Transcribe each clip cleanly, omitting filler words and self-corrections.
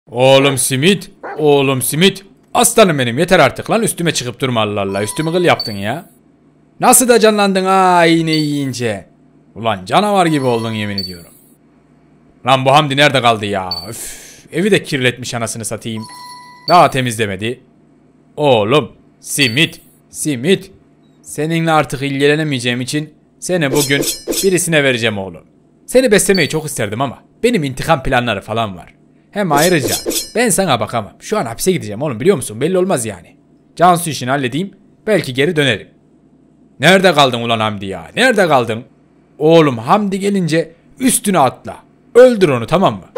Oğlum simit. Oğlum simit. Aslanım benim, yeter artık lan, üstüme çıkıp durma, Allah Allah. Üstümü kıl yaptın ya. Nasıl da canlandın ha iğne yiyince. Ulan canavar gibi oldun yemin ediyorum. Lan bu Hamdi nerede kaldı ya? Üf, evi de kirletmiş anasını satayım. Daha temizlemedi. Oğlum simit. Simit. Seninle artık ilgilenemeyeceğim için seni bugün birisine vereceğim oğlum. Seni beslemeyi çok isterdim ama benim intikam planları falan var. Hem ayrıca ben sana bakamam. Şu an hapse gideceğim oğlum, biliyor musun? Belli olmaz yani. Cansu işini halledeyim. Belki geri dönerim. Nerede kaldın ulan Hamdi ya? Nerede kaldın? Oğlum Hamdi gelince üstüne atla. Öldür onu, tamam mı?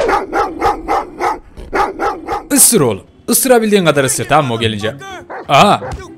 Isır oğlum. Isırabildiğin kadar ısır, tamam mı o gelince? Aha.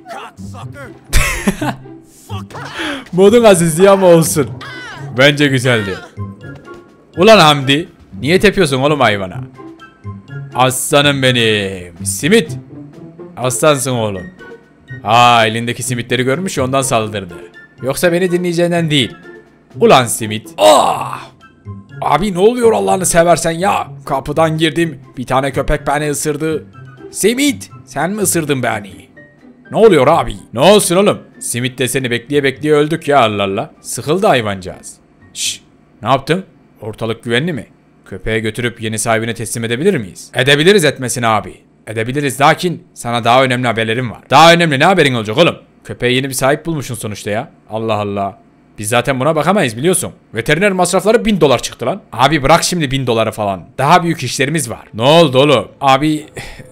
Modun azizliği ama olsun. Bence güzeldi. Ulan Hamdi, niye tepiyorsun oğlum hayvana? Aslanım benim. Simit. Aslansın oğlum. Ha, elindeki simitleri görmüş, ondan saldırdı. Yoksa beni dinleyeceğinden değil. Ulan simit. Ah! Abi ne oluyor Allah'ını seversen ya? Kapıdan girdim. Bir tane köpek beni ısırdı. Simit. Sen mi ısırdın beni? Ne oluyor abi? Ne olsun oğlum? Simit de seni bekleye bekleye öldük ya, Allah Allah. Sıkıldı hayvancağız. Şşş. Ne yaptın? Ortalık güvenli mi? Köpeğe götürüp yeni sahibine teslim edebilir miyiz? Edebiliriz etmesini abi. Edebiliriz, lakin sana daha önemli haberlerim var. Daha önemli ne haberin olacak oğlum? Köpeğe yeni bir sahip bulmuşsun sonuçta ya. Allah Allah. Biz zaten buna bakamayız biliyorsun. Veteriner masrafları $1000 çıktı lan. Abi bırak şimdi $1000 falan. Daha büyük işlerimiz var. Ne oldu oğlum? Abi...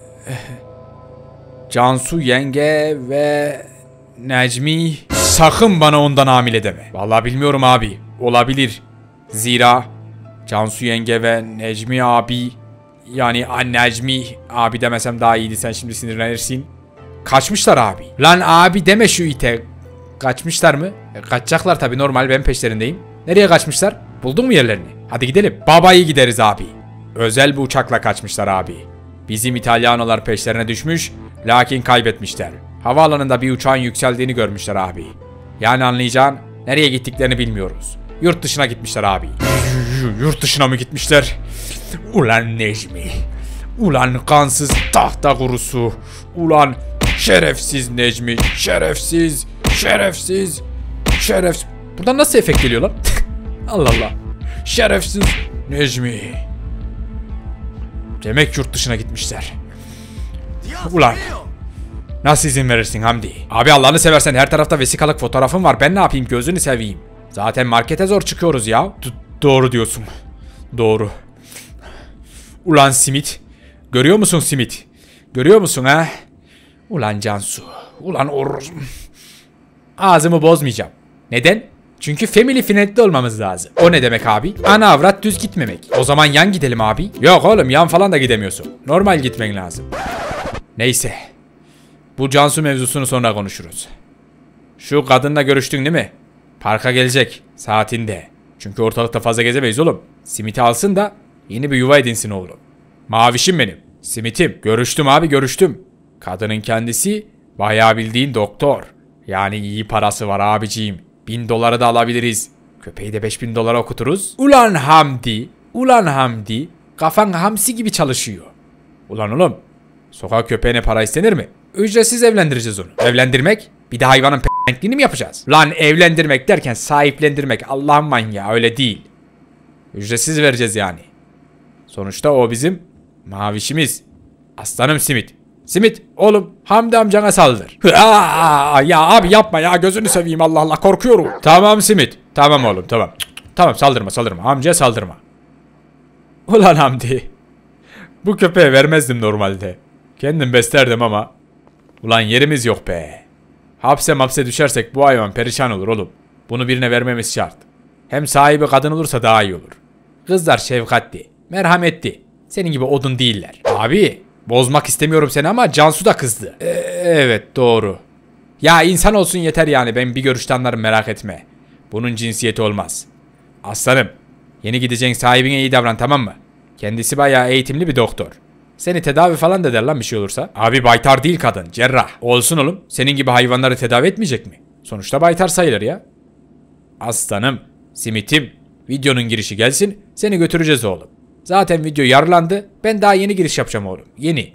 Cansu yenge ve... Necmi... Sakın bana ondan hamile deme. Vallahi bilmiyorum abi. Olabilir. Zira... Cansu yenge ve Necmi abi... Yani Necmi abi demesem daha iyiydi, sen şimdi sinirlenirsin. Kaçmışlar abi. Lan abi deme şu ite. Kaçmışlar mı? Kaçacaklar tabii, normal, ben peşlerindeyim. Nereye kaçmışlar? Buldun mu yerlerini? Hadi gidelim. Babayı gideriz abi. Özel bir uçakla kaçmışlar abi. Bizim İtalyanolar peşlerine düşmüş, lakin kaybetmişler. Havaalanında bir uçağın yükseldiğini görmüşler abi. Yani anlayacağın, nereye gittiklerini bilmiyoruz. Yurt dışına gitmişler abi. Yurt dışına mı gitmişler? Ulan Necmi. Ulan kansız tahta kurusu. Ulan şerefsiz Necmi. Şerefsiz. Şerefsiz. Şerefsiz. Buradan nasıl efekt geliyor lan? Allah Allah. Şerefsiz Necmi. Demek yurt dışına gitmişler. Ulan. Nasıl izin verirsin Hamdi? Abi Allah'ını seversen, her tarafta vesikalık fotoğrafım var. Ben ne yapayım, gözünü seveyim. Zaten markete zor çıkıyoruz ya. Doğru diyorsun. Doğru. Ulan simit. Görüyor musun simit? Görüyor musun ha? Ulan Cansu. Ulan ağzımı bozmayacağım. Neden? Çünkü family friendly olmamız lazım. O ne demek abi? Ana avrat düz gitmemek. O zaman yan gidelim abi. Yok oğlum, yan falan da gidemiyorsun. Normal gitmen lazım. Neyse. Bu Cansu mevzusunu sonra konuşuruz. Şu kadınla görüştün değil mi? Parka gelecek. Saatinde. Çünkü ortalıkta fazla gezemeyiz oğlum. Simit'i alsın da yeni bir yuva edinsin oğlum. Mavişim benim. Simitim. Görüştüm abi, görüştüm. Kadının kendisi bayağı bildiğin doktor. Yani iyi parası var abiciğim. $1000 da alabiliriz. Köpeği de $5000 okuturuz. Ulan Hamdi. Ulan Hamdi. Kafan hamsi gibi çalışıyor. Ulan oğlum. Sokak köpeğine para istenir mi? Ücretsiz evlendireceğiz onu. Evlendirmek? Bir de hayvanın p***liğini mi yapacağız? Lan evlendirmek derken sahiplendirmek. Allah'ım manyağı, öyle değil. Ücretsiz vereceğiz yani. Sonuçta o bizim mavişimiz. Aslanım Simit. Simit oğlum, Hamdi amcana saldır. Ya abi yapma ya, gözünü seveyim, Allah Allah, korkuyorum. Tamam Simit. Tamam oğlum, tamam. Tamam, saldırma. Amcaya saldırma. Ulan Hamdi. Bu köpeğe vermezdim normalde. Kendim beslerdim ama. Ulan yerimiz yok be. Hapse düşersek bu hayvan perişan olur oğlum. Bunu birine vermemiz şart. Hem sahibi kadın olursa daha iyi olur. Kızlar şefkatli, merhametli. Senin gibi odun değiller. Abi bozmak istemiyorum seni ama Cansu da kızdı. Evet doğru. Ya insan olsun yeter yani, ben bir görüşte anlarım, merak etme. Bunun cinsiyeti olmaz. Aslanım, yeni gideceğin sahibine iyi davran, tamam mı? Kendisi bayağı eğitimli bir doktor. Seni tedavi falan da eder lan bir şey olursa. Abi baytar değil kadın, cerrah. Olsun oğlum, senin gibi hayvanları tedavi etmeyecek mi? Sonuçta baytar sayılır ya. Aslanım, Simit'im, videonun girişi gelsin, seni götüreceğiz oğlum. Zaten video yarılandı. Ben daha yeni giriş yapacağım oğlum. Yeni.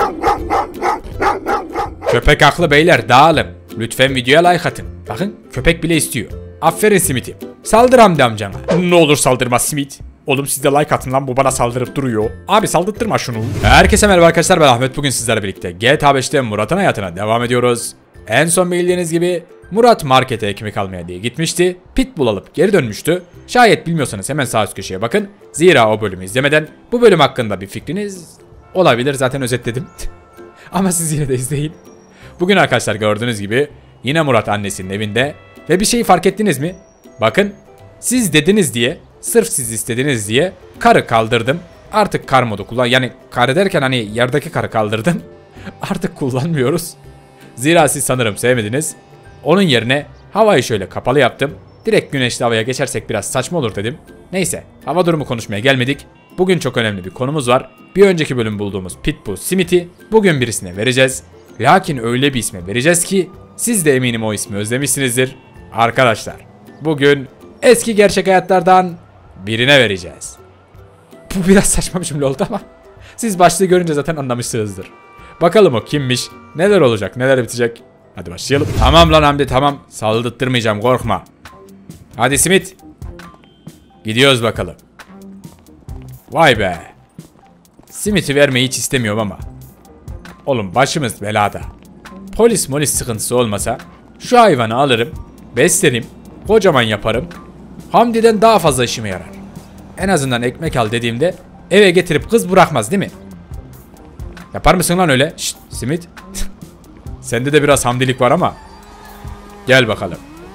Köpek haklı beyler, dağılın. Lütfen videoya like atın. Bakın köpek bile istiyor. Aferin Simit'im. Saldır Hamdi amcana. Ne olur saldırma Simit. Oğlum siz de like atın lan, bu bana saldırıp duruyor. Abi saldırtırma şunu. Herkese merhaba arkadaşlar, ben Ahmet. Bugün sizlerle birlikte GTA 5'te Murat'ın hayatına devam ediyoruz. En son bildiğiniz gibi Murat markete ekmek almaya diye gitmişti. Pitbull alıp geri dönmüştü. Şayet bilmiyorsanız hemen sağ üst köşeye bakın. Zira o bölümü izlemeden bu bölüm hakkında bir fikriniz olabilir. Zaten özetledim. Ama siz yine de izleyin. Bugün arkadaşlar gördüğünüz gibi yine Murat annesinin evinde. Ve bir şeyi fark ettiniz mi? Bakın, siz dediniz diye, sırf siz istediniz diye karı kaldırdım. Artık kar modu kullan. Yani karı derken hani yerdeki karı kaldırdım. Artık kullanmıyoruz. Zira siz sanırım sevmediniz. Onun yerine havayı şöyle kapalı yaptım. Direkt güneşli havaya geçersek biraz saçma olur dedim. Neyse, hava durumu konuşmaya gelmedik. Bugün çok önemli bir konumuz var. Bir önceki bölüm bulduğumuz Pitbull Simit'i bugün birisine vereceğiz. Lakin öyle bir isme vereceğiz ki siz de eminim o ismi özlemişsinizdir. Arkadaşlar, bugün eski gerçek hayatlardan birine vereceğiz. Bu biraz saçma bir cümle oldu ama siz başlığı görünce zaten anlamışsınızdır. Bakalım o kimmiş, neler olacak, neler bitecek. Hadi başlayalım. Tamam lan Hamdi, tamam. Saldırttırmayacağım, korkma. Hadi Simit. Gidiyoruz bakalım. Vay be. Simit'i vermeyi hiç istemiyorum ama. Oğlum başımız belada. Polis molis sıkıntısı olmasa şu hayvanı alırım, beslerim, kocaman yaparım. Hamdi'den daha fazla işime yarar. En azından ekmek al dediğimde eve getirip kız bırakmaz değil mi? Yapar mısın lan öyle? Şşt Simit. Sende de biraz hamdilik var ama. Gel bakalım.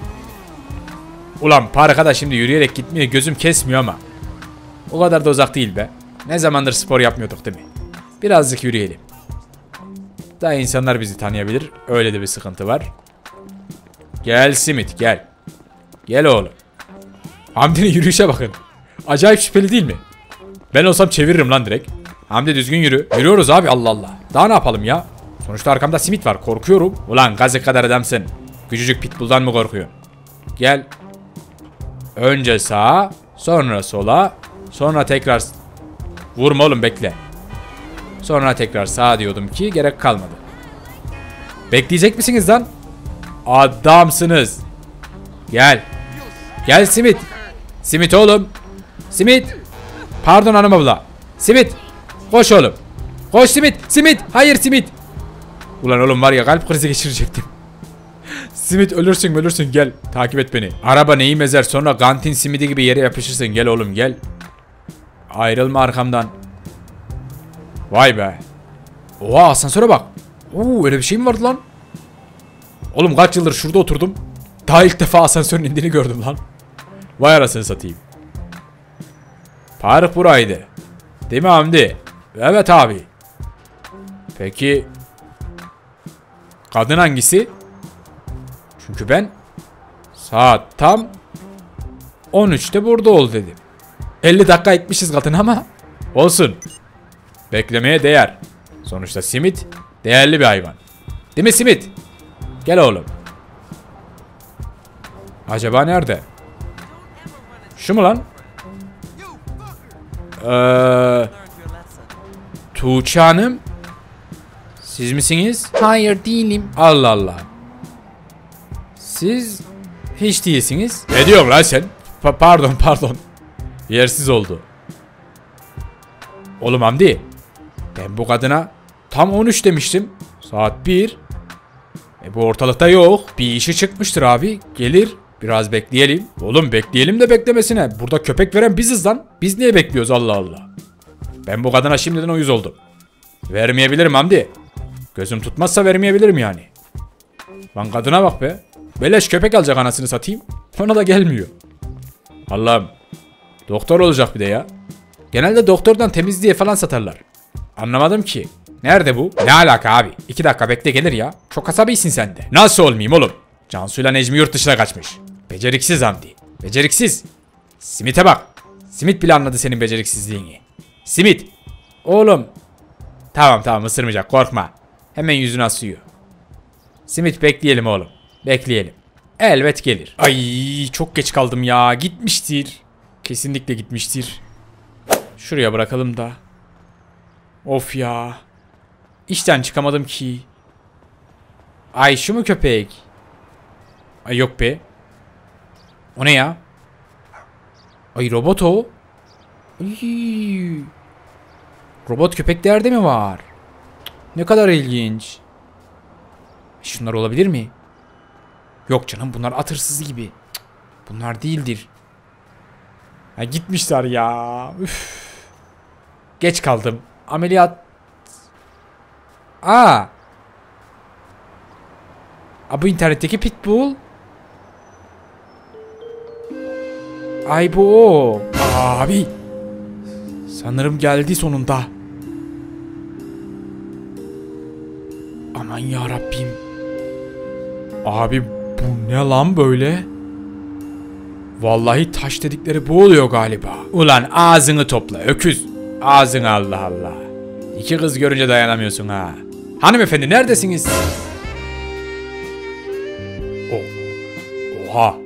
Ulan parka da şimdi yürüyerek gitmeye gözüm kesmiyor ama. O kadar da uzak değil be. Ne zamandır spor yapmıyorduk değil mi? Birazcık yürüyelim. Daha insanlar bizi tanıyabilir. Öyle de bir sıkıntı var. Gel Simit gel. Gel oğlum. Hamdi'nin yürüyüşe bakın. Acayip şüpheli değil mi? Ben olsam çeviririm lan direkt. Hamdi düzgün yürü. Yürüyoruz abi, Allah Allah. Daha ne yapalım ya? Sonuçta arkamda Simit var, korkuyorum. Ulan gazı kadar adamsın. Küçücük Pitbull'dan mı korkuyorsun? Gel. Önce sağa, sonra sola, sonra tekrar... Vurma oğlum, bekle. Sonra tekrar sağa diyordum ki gerek kalmadı. Bekleyecek misiniz lan? Adamsınız. Gel. Gel Simit. Simit oğlum. Simit. Pardon hanım abla. Simit. Koş oğlum. Koş Simit. Simit. Hayır Simit. Ulan oğlum var ya, kalp krizi geçirecektim. Simit ölürsün gel. Takip et beni. Araba neyi mezer, sonra kantin simidi gibi yere yapışırsın. Gel oğlum gel. Ayrılma arkamdan. Vay be. Oha, asansöre bak. Oo, öyle bir şey mi vardı lan? Oğlum kaç yıldır şurada oturdum. Daha ilk defa asansörün indiğini gördüm lan. Vay arasını satayım. Park buraydı. Değil mi Hamdi? Evet abi. Peki kadın hangisi? Çünkü ben saat tam 13'te burada ol dedim. 50 dakika ekmişiz kadın ama olsun. Beklemeye değer. Sonuçta Simit değerli bir hayvan. Değil mi Simit? Gel oğlum. Acaba nerede? Şu mu lan? Tuğçe Hanım? Siz misiniz? Hayır değilim. Allah Allah. Siz hiç değilsiniz. Ne diyorsun lan sen? Pardon. Yersiz oldu. Oğlum Hamdi, ben bu kadına tam 13 demiştim. Saat 1. Bu ortalıkta yok. Bir işi çıkmıştır abi. Gelir. Biraz bekleyelim. Oğlum bekleyelim de beklemesine. Burada köpek veren biziz lan. Biz niye bekliyoruz, Allah Allah. Ben bu kadına şimdiden uyuz oldum. Vermeyebilirim Hamdi. Gözüm tutmazsa vermeyebilirim yani. Lan kadına bak be. Beleş köpek alacak, anasını satayım. Ona da gelmiyor. Allah'ım. Doktor olacak bir de ya. Genelde doktordan temizliğe falan satarlar. Anlamadım ki. Nerede bu? Ne alaka abi? 2 dakika bekle gelir ya. Çok asabisin sen de. Nasıl olmayayım oğlum? Cansu'yla Necmi yurt dışına kaçmış. Beceriksiz Hamdi. Beceriksiz. Simit'e bak. Simit bile anladı senin beceriksizliğini. Simit. Oğlum. Tamam ısırmayacak, korkma. Hemen yüzünü asıyor. Simit bekleyelim oğlum. Bekleyelim. Elbet gelir. Ay çok geç kaldım ya. Gitmiştir. Kesinlikle gitmiştir. Şuraya bırakalım da. Of ya. İşten çıkamadım ki. Ay şu mu köpek? Ay yok be. O ne ya? Ay robot o. Ay. Robot köpeklerde mi var? Ne kadar ilginç. Şunlar olabilir mi? Yok canım, bunlar at hırsızı gibi. Bunlar değildir. Ha, gitmişler ya. Üf. Geç kaldım. Ameliyat. Aa. Bu internetteki Pitbull. Ay bu o. Abi. Sanırım geldi sonunda. Aman ya Rabbim. Abi bu ne lan böyle? Vallahi taş dedikleri bu oluyor galiba. Ulan ağzını topla öküz. Ağzını, Allah Allah. İki kız görünce dayanamıyorsun ha. Hanımefendi neredesiniz? Oha.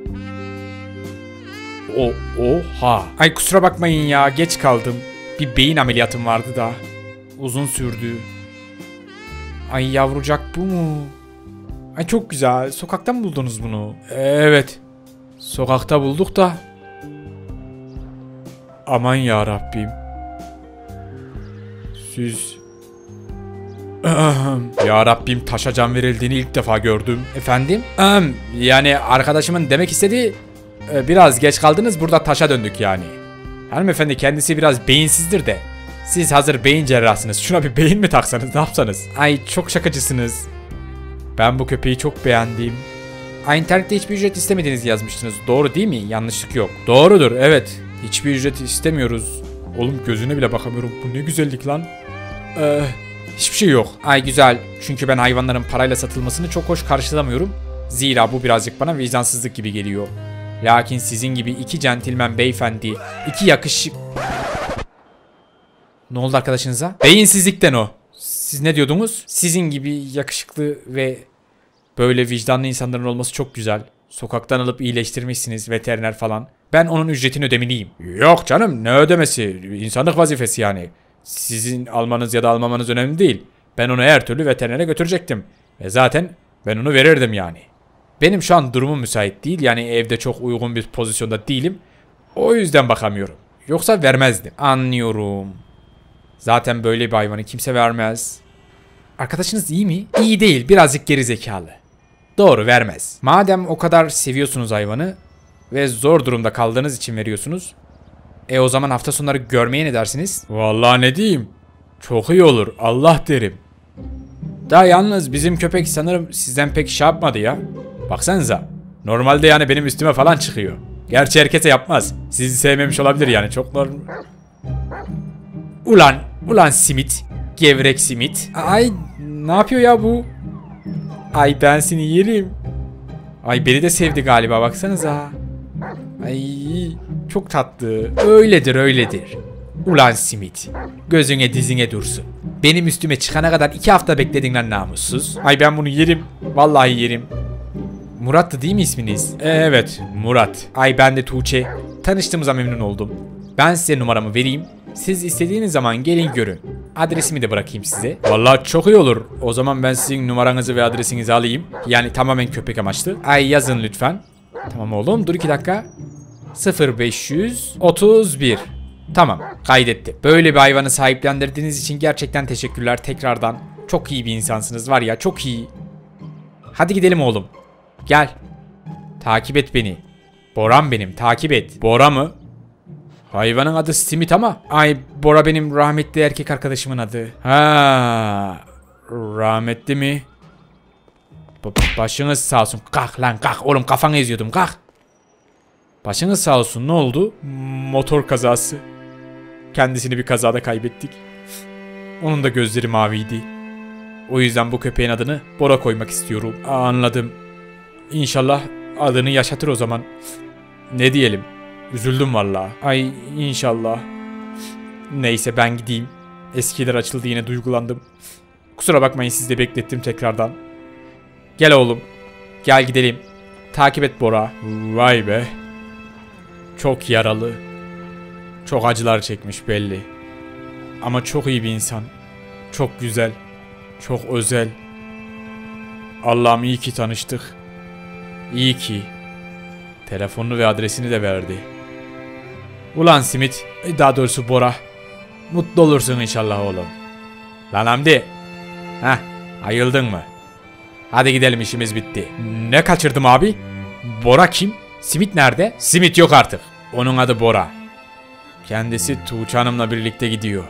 Oha. Ay kusura bakmayın ya, geç kaldım. Bir beyin ameliyatım vardı da. Uzun sürdü. Ay yavrucak bu mu? Ay çok güzel. Sokaktan mı buldunuz bunu? Evet. Sokakta bulduk da. Aman ya Rabbim. Siz... Ya Rabbim, taşa can verildiğini ilk defa gördüm. Efendim? Yani arkadaşımın demek istediği... Biraz geç kaldınız, burada taşa döndük yani. Hanımefendi kendisi biraz beyinsizdir de. Siz hazır beyin cerrahsınız. Şuna bir beyin mi taksanız, ne yapsanız? Ay çok şakacısınız. Ben bu köpeği çok beğendim. Ay internette hiçbir ücret istemediğiniz yazmıştınız. Doğru değil mi? Yanlışlık yok. Doğrudur, evet. Hiçbir ücret istemiyoruz. Oğlum gözüne bile bakamıyorum. Bu ne güzellik lan. Hiçbir şey yok. Ay güzel. Çünkü ben hayvanların parayla satılmasını çok hoş karşılamıyorum. Zira bu birazcık bana vicdansızlık gibi geliyor. Lakin sizin gibi iki centilmen beyefendi, iki yakışık... Ne oldu arkadaşınıza? Beyinsizlikten o. Siz ne diyordunuz? Sizin gibi yakışıklı ve böyle vicdanlı insanların olması çok güzel. Sokaktan alıp iyileştirmişsiniz, veteriner falan. Ben onun ücretini ödemeliyim. Yok canım, ne ödemesi? İnsanlık vazifesi yani. Sizin almanız ya da almamanız önemli değil. Ben onu her türlü veterinere götürecektim. Ve zaten ben onu verirdim yani. Benim şu an durumum müsait değil. Yani evde çok uygun bir pozisyonda değilim. O yüzden bakamıyorum. Yoksa vermezdim. Anlıyorum. Zaten böyle bir hayvanı kimse vermez. Arkadaşınız iyi mi? İyi değil. Birazcık gerizekalı. Doğru, vermez. Madem o kadar seviyorsunuz hayvanı ve zor durumda kaldığınız için veriyorsunuz. O zaman hafta sonları görmeye ne dersiniz? Vallahi ne diyeyim? Çok iyi olur. Allah derim. Da yalnız bizim köpek sanırım sizden pek şey yapmadı ya. Baksanıza. Normalde yani benim üstüme falan çıkıyor. Gerçi herkese yapmaz. Sizi sevmemiş olabilir yani, çok normal. Ulan simit. Gevrek simit. Ay ne yapıyor ya bu? Ay ben seni yerim. Ay beni de sevdi galiba, baksanıza. Ay çok tatlı. Öyledir. Ulan simit. Gözüne dizine dursun. Benim üstüme çıkana kadar 2 hafta bekledin lan namussuz. Ay ben bunu yerim. Vallahi yerim. Murat'tı değil mi isminiz? Evet, Murat. Ay ben de Tuğçe. Tanıştığımıza memnun oldum. Ben size numaramı vereyim. Siz istediğiniz zaman gelin görün. Adresimi de bırakayım size. Vallahi çok iyi olur. O zaman ben sizin numaranızı ve adresinizi alayım. Yani tamamen köpek amaçlı. Ay yazın lütfen. Tamam oğlum, dur 2 dakika. 0531. Tamam, kaydetti. Böyle bir hayvanı sahiplendirdiğiniz için gerçekten teşekkürler tekrardan. Çok iyi bir insansınız var ya, çok iyi. Hadi gidelim oğlum. Gel. Takip et beni. Boran benim, takip et. Bora mı? Hayvanın adı Simit ama. Ay Bora benim rahmetli erkek arkadaşımın adı. Ha, rahmetli mi? Başınız sağ olsun. Kalk lan kalk. Oğlum kafanı eziyordum, kalk. Başınız sağ olsun, ne oldu? Motor kazası. Kendisini bir kazada kaybettik. Onun da gözleri maviydi. O yüzden bu köpeğin adını Bora koymak istiyorum. Anladım. İnşallah adını yaşatır o zaman. Ne diyelim? Üzüldüm vallahi. Ay inşallah. Neyse ben gideyim. Eskiler açıldı, yine duygulandım. Kusura bakmayın, sizi de beklettim tekrardan. Gel oğlum. Gel gidelim. Takip et Bora. Vay be. Çok yaralı. Çok acılar çekmiş belli. Ama çok iyi bir insan. Çok güzel. Çok özel. Allah'ım iyi ki tanıştık. İyi ki. Telefonunu ve adresini de verdi. Ulan Simit, daha doğrusu Bora. Mutlu olursun inşallah oğlum. Lan Hamdi. Heh, ayıldın mı? Hadi gidelim, işimiz bitti. Ne kaçırdım abi? Bora kim? Simit nerede? Simit yok artık. Onun adı Bora. Kendisi Tuğçe Hanım'la birlikte gidiyor.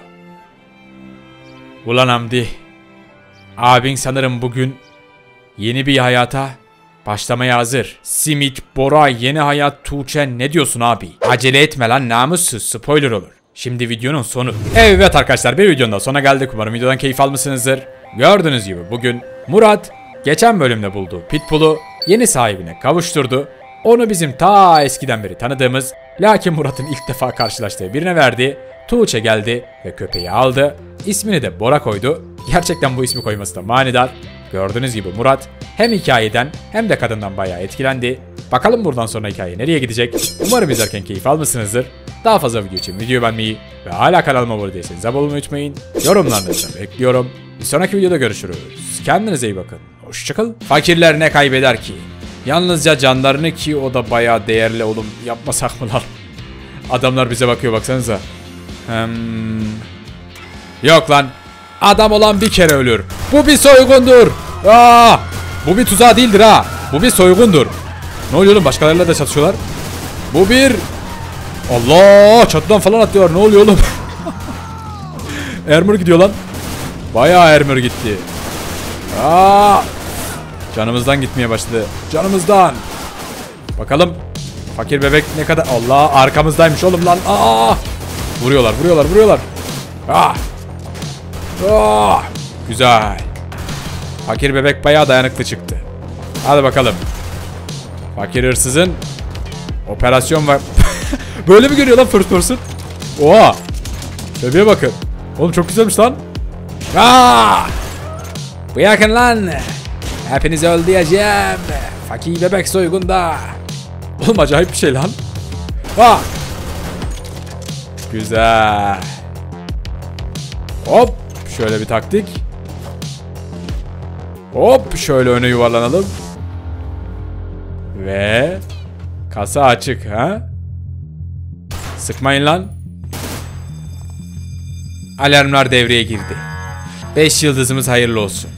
Ulan Hamdi. Abin sanırım bugün yeni bir hayata başlamaya hazır. Simit, Bora, yeni hayat, Tuğçe, ne diyorsun abi? Acele etme lan, namussuz, spoiler olur. Şimdi videonun sonu. Evet arkadaşlar, bir videonun da sonuna geldik. Umarım videodan keyif almışsınızdır. Gördüğünüz gibi bugün Murat geçen bölümde bulduğu Pitbull'u yeni sahibine kavuşturdu. Onu bizim ta eskiden beri tanıdığımız, lakin Murat'ın ilk defa karşılaştığı birine verdi. Tuğçe geldi ve köpeği aldı. İsmini de Bora koydu. Gerçekten bu ismi koyması da manidar. Gördüğünüz gibi Murat hem hikayeden hem de kadından bayağı etkilendi. Bakalım buradan sonra hikaye nereye gidecek? Umarım izlerken keyif almışsınızdır. Daha fazla video için videoyu beğenmeyi ve hala kanalıma abone değilseniz abone olmayı unutmayın. Yorumlarınızı bekliyorum. Bir sonraki videoda görüşürüz. Kendinize iyi bakın. Hoşçakalın. Fakirler ne kaybeder ki? Yalnızca canlarını, ki o da bayağı değerli oğlum. Yapmasak mı lan? Adamlar bize bakıyor, baksanıza. Yok lan. Adam olan bir kere ölür. Bu bir soygundur. Bu bir tuzağı değildir ha. Bu bir soygundur. Ne oluyor oğlum? Başkalarıyla da çatışıyorlar. Bu bir... Allah! Çatıdan falan atlıyorlar. Ne oluyor oğlum? Ermür gidiyor lan. Bayağı Ermür gitti. Canımızdan gitmeye başladı. Canımızdan. Bakalım. Fakir bebek ne kadar... Allah! Arkamızdaymış oğlum lan. Vuruyorlar. Güzel. Fakir bebek bayağı dayanıklı çıktı. Hadi bakalım. Fakir hırsızın operasyon var. Böyle mi görüyor lan first person? Oha. Bebeğe bakın. Oğlum çok güzelmiş lan. Bırakın lan. Hepinizi öldüreceğim. Fakir bebek soygunda. Oğlum acayip bir şey lan. Güzel. Hop. Şöyle bir taktik. Hop. Şöyle öne yuvarlanalım. Ve kasa açık ha. Sıkmayın lan. Alarmlar devreye girdi. 5 yıldızımız hayırlı olsun.